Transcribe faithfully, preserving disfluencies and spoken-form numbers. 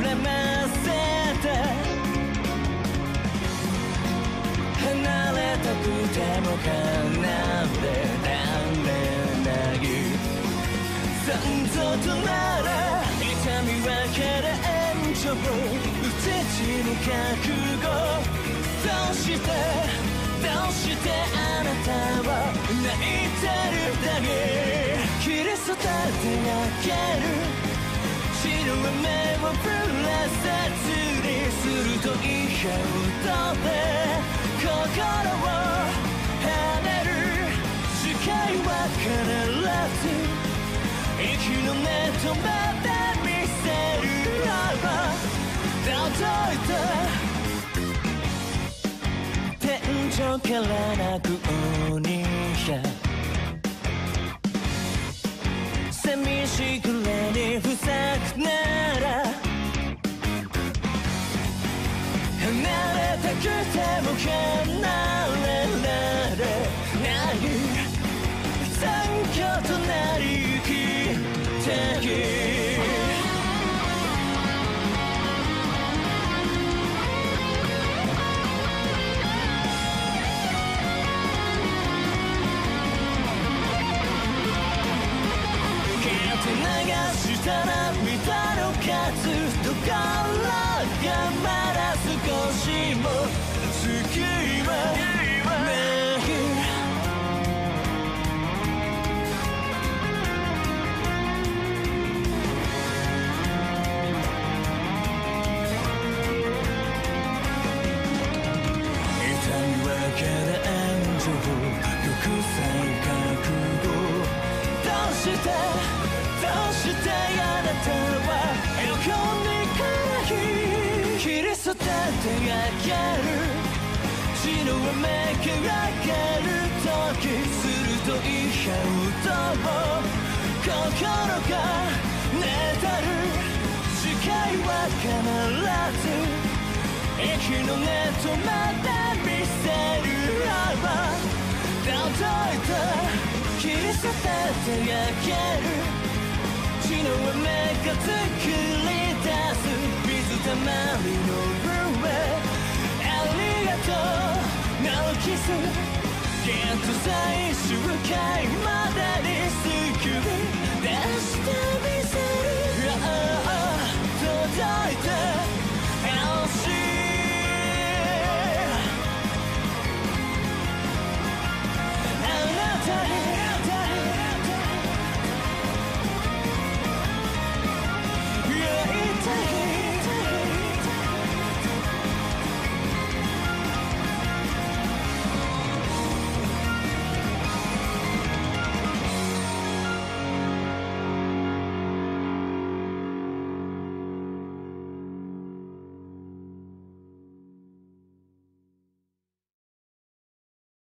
らませて離れたくても離れられない残像となら痛み分ける延長うちに覚悟どうしてどうしてあなたは泣いてるだけ切り捨ててあげる白い目をぶらさずに鋭い顔で心を跳ねる視界は必ず息の根とまで見せるあば届いた天井から泣く鬼が寂しいくらいに不作なら離れたくても離れられない残響となり生きてい流した涙の数とからがまだ少しも救いはない痛み分ける援助玉砕覚悟どうしてどうしてあなたは横にから切り捨ててあげる血の雨が上がる時鋭いハウト心がねだる視界は必ず息の根とまで見せるあば届いた切り捨ててあげる血の雨が作り出す水たまりの上ありがとうなおキスゲット最終形